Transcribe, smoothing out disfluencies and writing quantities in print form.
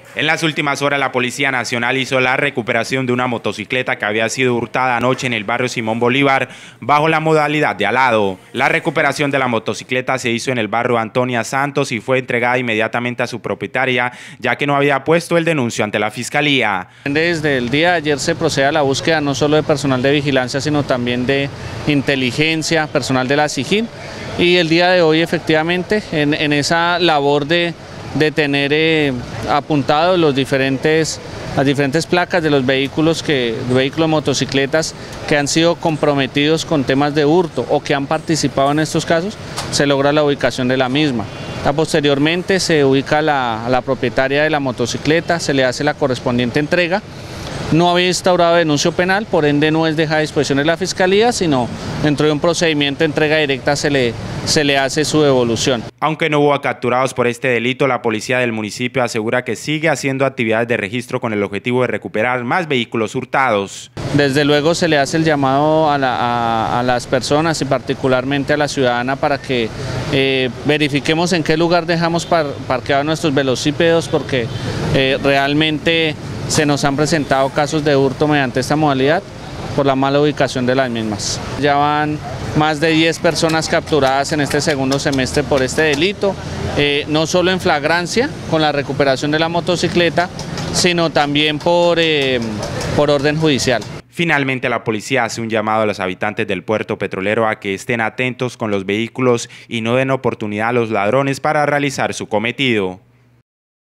En las últimas horas, la Policía Nacional hizo la recuperación de una motocicleta que había sido hurtada anoche en el barrio Simón Bolívar bajo la modalidad de alado. La recuperación de la motocicleta se hizo en el barrio Antonia Santos y fue entregada inmediatamente a su propietaria, ya que no había puesto el denuncio ante la Fiscalía. Desde el día de ayer se procede a la búsqueda no solo de personal de vigilancia, sino también de inteligencia, personal de la SIJIN, y el día de hoy efectivamente en esa labor de tener apuntados las diferentes placas de los vehículos motocicletas que han sido comprometidos con temas de hurto o que han participado en estos casos, se logra la ubicación de la misma. Posteriormente se ubica a la propietaria de la motocicleta, se le hace la correspondiente entrega. No había instaurado denuncio penal, por ende no es dejada a disposición de la Fiscalía, sino dentro de un procedimiento de entrega directa se le hace su devolución. Aunque no hubo capturados por este delito, la policía del municipio asegura que sigue haciendo actividades de registro con el objetivo de recuperar más vehículos hurtados. Desde luego se le hace el llamado a las personas y particularmente a la ciudadana para que verifiquemos en qué lugar dejamos parqueados nuestros velocípedos, porque realmente se nos han presentado casos de hurto mediante esta modalidad por la mala ubicación de las mismas. Ya van más de 10 personas capturadas en este segundo semestre por este delito, no solo en flagrancia con la recuperación de la motocicleta, sino también por orden judicial. Finalmente, la policía hace un llamado a los habitantes del puerto petrolero a que estén atentos con los vehículos y no den oportunidad a los ladrones para realizar su cometido.